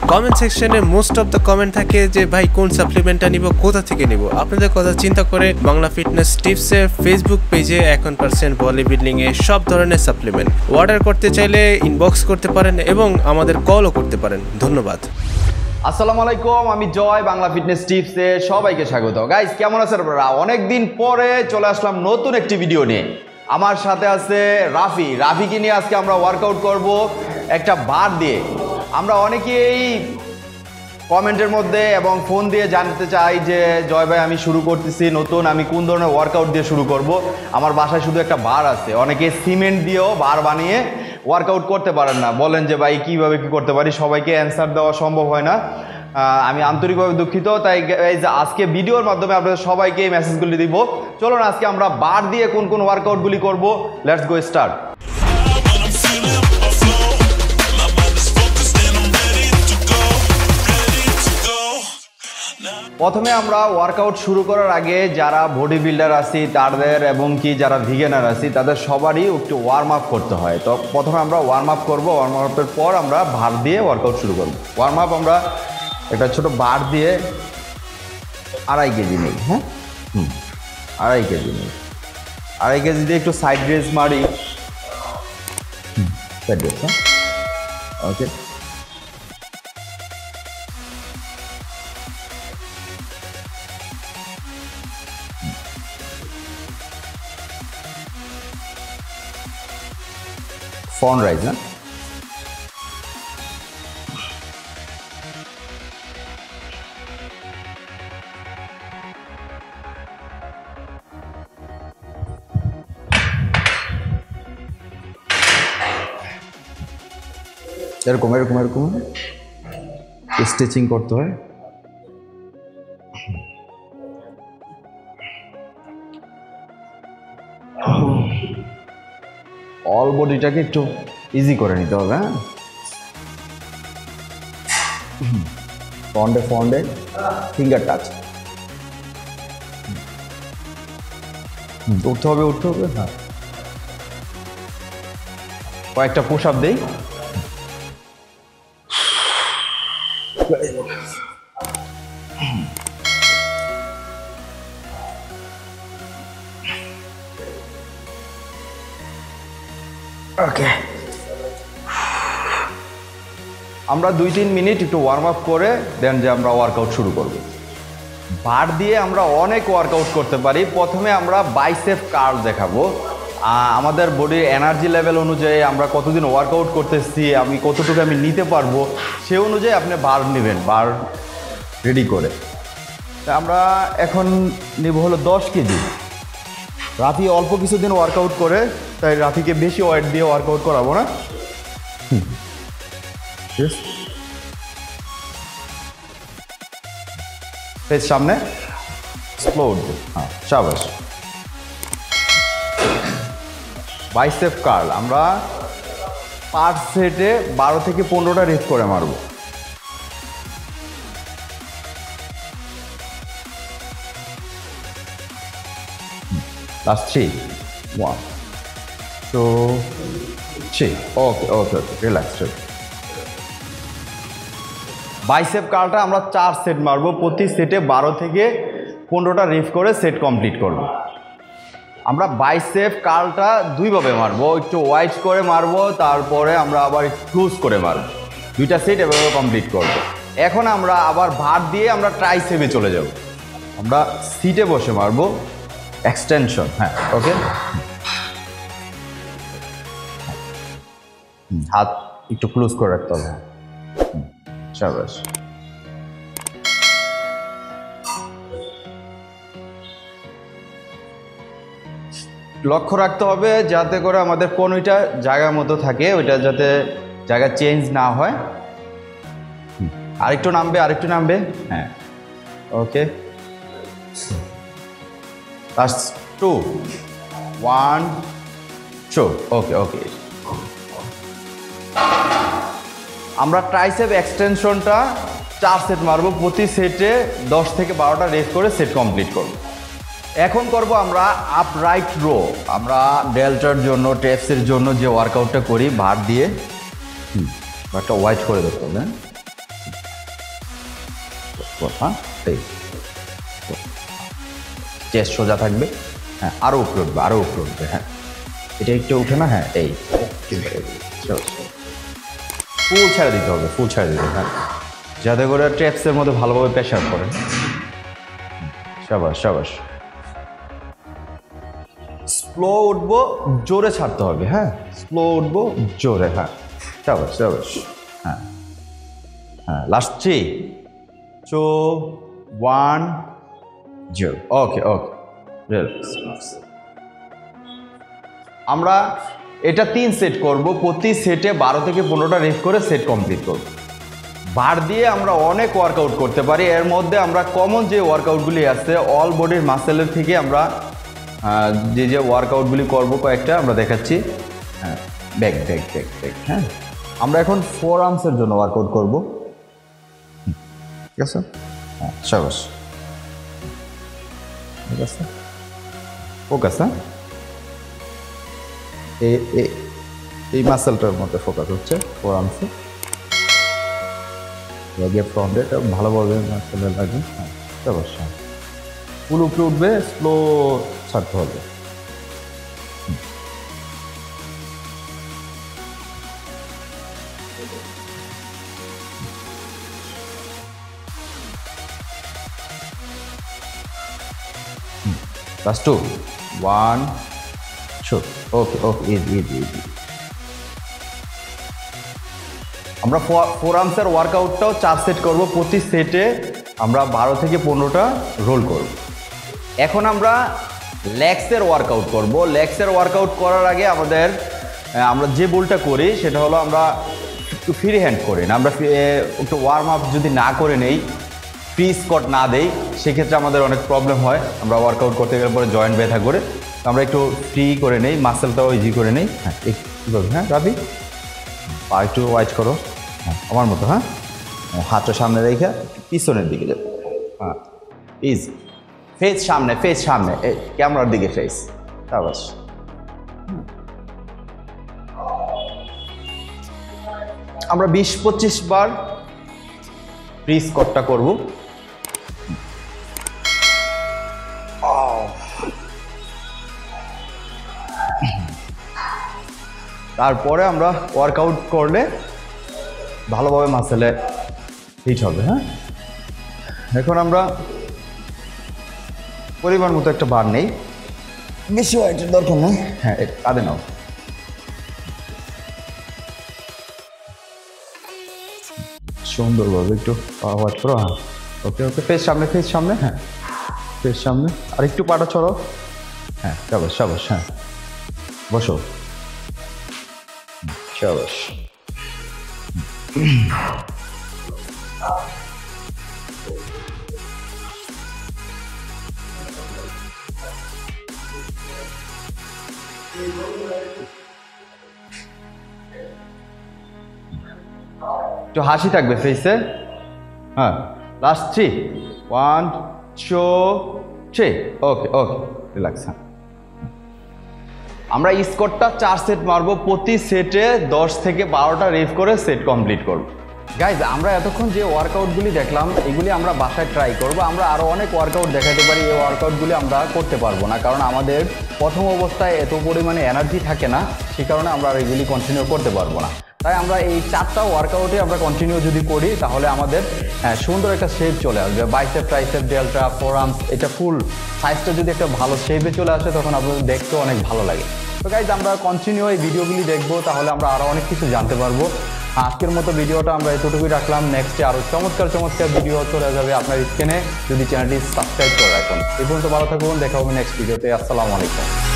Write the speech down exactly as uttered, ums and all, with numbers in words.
Comment সেকশনে most of the comment থাকে যে ভাই কোন সাপ্লিমেন্টটা নিব, কোথা থেকে নিব। আপনাদের কথা চিন্তা করে বাংলা ফিটনেস টিপসের ফেসবুক পেজে এখন পার্সেন্ট বডি বিল্ডিং এ সব ধরনের সাপ্লিমেন্ট অর্ডার করতে চাইলে ইনবক্স করতে পারেন এবং আমাদের কলও করতে পারেন। ধন্যবাদ। আসসালামু আলাইকুম, আমি জয়, বাংলা ফিটনেস টিপসে সবাইকে স্বাগত। গাইস কেমন আছেন আপনারা? অনেকদিন পরে চলে আসলাম নতুন একটি ভিডিও নিয়ে। আমার সাথে আছে রাফি। রাফিকে নিয়ে আজকে আমরা ওয়ার্কআউট করব একটা বার দিয়ে। আমরা অনেকেই কমেন্টের মধ্যে এবং ফোন দিয়ে জানতে চাই যে জয় ভাই আমি শুরু করতেছি নতুন, আমি কোন ধরনের ওয়ার্কআউট দিয়ে শুরু করব। আমার বাসায় শুধু একটা বার আছে, অনেকে সিমেন্ট দিয়েও বার বানিয়ে ওয়ার্কআউট করতে পারেন না, বলেন যে ভাই কীভাবে কী করতে পারি। সবাইকে অ্যান্সার দেওয়া সম্ভব হয় না, আমি আন্তরিকভাবে দুঃখিত। তাই আজকে ভিডিওর মাধ্যমে আপনাদের সবাইকে এই মেসেজগুলি দিব। চলুন আজকে আমরা বার দিয়ে কোন কোন ওয়ার্কআউটগুলি করব, লেটস গো স্টার্ট। প্রথমে আমরা ওয়ার্কআউট শুরু করার আগে যারা বডি বিল্ডার আছি তাদের এবং কি যারা ভিগেনার আছি তাদের সবারই একটু ওয়ার্ম আপ করতে হয়। তো প্রথমে আমরা ওয়ার্ম আপ করবো, ওয়ার্ম আপের পর আমরা ভার দিয়ে ওয়ার্কআউট শুরু করব। ওয়ার্ম আপ আমরা একটা ছোট বার দিয়ে আড়াই কেজি নিই। হ্যাঁ হুম আড়াই কেজি নিই আড়াই কেজি দিয়ে একটু সাইড রেজ মারি। হুম সাইড রেজ, হ্যাঁ ওকে। ফন রাইজ না এরকম এরকম এরকম স্ট্রেচিং করতে হয়। অল বডিটাকে একটু ইজি করে নিতে হবে। হ্যাঁ ফন্ডে ফন্ডে ফিঙ্গার টাচ উঠতে হবে উঠতে হবে হ্যাঁ কয়েকটা পুশ আপ দেই। ওকে, আমরা দুই তিন মিনিট একটু ওয়ার্ম আপ করে দেন যে আমরা ওয়ার্কআউট শুরু করব। বার দিয়ে আমরা অনেক ওয়ার্কআউট করতে পারি। প্রথমে আমরা বাইসেপ কার্ল দেখাবো। আমাদের বডির এনার্জি লেভেল অনুযায়ী আমরা কতদিন ওয়ার্কআউট করতেছি, আমি কতটুকু আমি নিতে পারবো, সে অনুযায়ী আপনি বার নেবেন, বার রেডি করে। তা আমরা এখন নেব হলো দশ কেজি। রাফি অল্প কিছুদিন ওয়ার্কআউট করে, তাই রাফিকে বেশি ওয়েট দিয়ে ওয়ার্কআউট করাবো না। ফেস সামনে স্প্লোড, হ্যাঁ শাবাশ। বাইসেপ কার্ল আমরা পার সেটে বারো থেকে পনেরোটা রেপ করে মারবো। Last three, one two three. Okay okay okay relax. Bicep কার্লটা আমরা চার সেট মারবো, প্রতি সেটে বারো থেকে পনেরোটা রেপ করে সেট কমপ্লিট করব। আমরা বাইসেপ কার্লটা দুইভাবে মারবো, একটু ওয়াইড করে মারবো, তারপরে আমরা আবার ক্লোজ করে মারবো। দুইটা সেট এভাবে কমপ্লিট করব। এখন আমরা আবার ভার দিয়ে আমরা ট্রাইসেপে চলে যাব। আমরা সিটে বসে মারবো, এক্সটেনশন। হ্যাঁ ওকে, হাত একটু ক্লোজ করে রাখতে হবে। শাবাশ। লক্ষ্য রাখতে হবে যাতে করে আমাদের কোন ওইটা জায়গা মতো থাকে, ওইটা যাতে জায়গা চেঞ্জ না হয়। আরেকটু নামবে আরেকটু নামবে হ্যাঁ okay. Last two, one two. Okay okay, আমরা ট্রাইসেপ এক্সটেনশনটা চার সেট মারবো, প্রতি সেটে দশ থেকে বারোটা রেপ করে সেট কমপ্লিট করব। এখন করব আমরা আপরাইট রো। আমরা ডেল্টার জন্য, ট্রেপসের জন্য যে ওয়ার্কআউটটা করি ভার দিয়ে, ভারটা হোয়াইট করে দেখতে হবে। হ্যাঁ এই চেস্ট সোজা থাকবে, হ্যাঁ আরও উপরে উঠবে, আরও উপরে উঠবে, হ্যাঁ এটা একটু উঠে না, হ্যাঁ এই ফুল ছেড়ে দিতে হবে, ফুল ছেড়ে দিতে হবে, হ্যাঁ যাতে করে ট্র্যাপসের মধ্যে ভালোভাবে প্রেশার পড়ে। সাবাস সাবাস। স্লো উঠবো, জোরে ছাড়তে হবে, হ্যাঁ স্লো উঠবো জোরে, হ্যাঁ সাবাস সাবাস, হ্যাঁ হ্যাঁ last three two one zero. Okay okay আমরা এটা তিন সেট করব, প্রতি সেটে বারো থেকে পনেরোটা রেপ করে সেট কমপ্লিট করব। বার দিয়ে আমরা অনেক ওয়ার্কআউট করতে পারি, এর মধ্যে আমরা কমন যে ওয়ার্কআউটগুলি আছে অল বডির মাসেলের থেকে আমরা যে যে ওয়ার্কআউটগুলি করব কয়েকটা আমরা দেখাচ্ছি। হ্যাঁ ব্যাক ব্যাক ব্যাক ব্যাক, হ্যাঁ আমরা এখন ফোর আর্মসের জন্য ওয়ার্কআউট করব, ঠিক আছে? হ্যাঁ সাবাস, ঠিক আছে ফোকাস, হ্যাঁ এই মাসেলটার মধ্যে ফোকাস হচ্ছে ফোর আর্মসে, ফ্রন্টে ভালোভাবে মাসেলে লাগে, হ্যাঁ সাবাস, হ্যাঁ ফুল উপরে উঠবে, স্লো ছাড়তে হবে। Last two, one, two. Okay, okay, easy, easy, easy. আমরা ফোর আর্মসের ওয়ার্কআউটটাও চার সেট করব, প্রতি সেটে আমরা বারো থেকে পনেরোটা রোল করব। এখন আমরা লেগসের ওয়ার্কআউট করব। লেগসের ওয়ার্কআউট করার আগে আমাদের আমরা যে বোলটা করি সেটা হলো আমরা একটু ফ্রি হ্যান্ড করি না, আমরা একটু ওয়ার্ম আপ যদি না করে নেই, ফ্রি স্কট না দেই, সেক্ষেত্রে আমাদের অনেক প্রবলেম হয়। আমরা ওয়ার্কআউট করতে গেলে পরে জয়েন্ট ব্যথা করে, আমরা একটু ফ্রি করে নেই, মাসেলটাও ইজি করে নেই। হ্যাঁ এইভাবে, হ্যাঁ রাবি পা একটু ওয়াইট করো, হ্যাঁ আমার মতো, হ্যাঁ হাতটা সামনে রেখে পিছনের দিকে যাবে, হ্যাঁ ইজ ফেস সামনে, ফেস সামনে, এই ক্যামেরার দিকে ফেস, বাস। আমরা বিশ পঁচিশ বার ফ্রি স্কটটা করব। তারপরে আমরা ওয়ার্কআউট করলে ভালোভাবে মাসেলে হিট হবে। হ্যাঁ এখন আমরা পরিমাণ মতো একটা বার নেই, বেশি ওয়েটের দরকার নেই। হ্যাঁ কাঁধে নাও, সুন্দরভাবে একটু ওয়াট করো। হ্যাঁ ওকে ওকে, ফেস সামনে, ফেস সামনে, হ্যাঁ ফেস সামনে, আর একটু পাটা ছড়ো। হ্যাঁ সাবাস সাবাস, হ্যাঁ বসো, সাবাস। একটু হাসি থাকবে ফেসে। হ্যাঁ last three, one two three, okay okay relax. হ্যাঁ আমরা স্কোয়াটটা চার সেট মারবো, প্রতি সেটে দশ থেকে বারোটা রেপ করে সেট কমপ্লিট করব। গাইজ আমরা এতক্ষণ যে ওয়ার্কআউটগুলি দেখলাম এগুলি আমরা বাসায় ট্রাই করব। আমরা আরও অনেক ওয়ার্কআউট দেখাতে পারি, এই ওয়ার্কআউটগুলি আমরা করতে পারবো না, কারণ আমাদের প্রথম অবস্থায় এত পরিমাণে এনার্জি থাকে না, সে কারণে আমরা এগুলি কন্টিনিউ করতে পারবো না। তাই আমরা এই চারটা ওয়ার্কআউটে আমরা কন্টিনিউ যদি করি তাহলে আমাদের সুন্দর একটা শেপ চলে আসবে। বাইসেপ, ট্রাইসেপ, ডেল্টা, ফোরআর্মস, এটা ফুল সাইজটা যদি একটা ভালো শেপে চলে আসে তখন আপনাদের দেখতেও অনেক ভালো লাগে। তো গাইজ আমরা কন্টিনিউ এই ভিডিওগুলি দেখবো, তাহলে আমরা আরও অনেক কিছু জানতে পারবো। আজকের মতো ভিডিওটা আমরা এতটুকুই রাখলাম। নেক্সটে আরও চমৎকার চমৎকার ভিডিও চলে যাবে আপনার স্ক্রিনে, যদি চ্যানেলটি সাবস্ক্রাইব করে রাখুন। এই পর্যন্ত ভালো থাকুন, দেখা হবে নেক্সট ভিডিওতে। আসসালামু আলাইকুম।